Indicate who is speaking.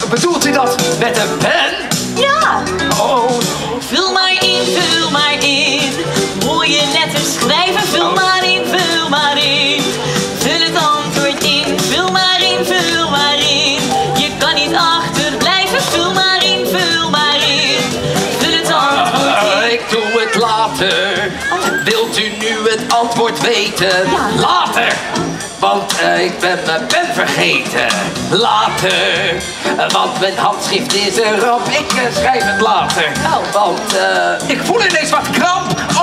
Speaker 1: Bedoelt u dat met een pen?
Speaker 2: Ja.
Speaker 1: Oh.
Speaker 2: Vul maar in, vul maar in. Mooie letters schrijven, vul maar in, vul maar in. Vul het antwoord in, vul maar in, vul maar in. Je kan niet achterblijven, vul maar in, vul maar in. Vul het antwoord in.
Speaker 1: Ik doe het later. Wilt u nu het antwoord weten?
Speaker 2: Ja.
Speaker 1: Later. Want ik ben mijn pen vergeten. Later. Want mijn handschrift is erop. Ik schrijf het later.
Speaker 2: Oh.
Speaker 1: Want ik voel ineens wat kramp.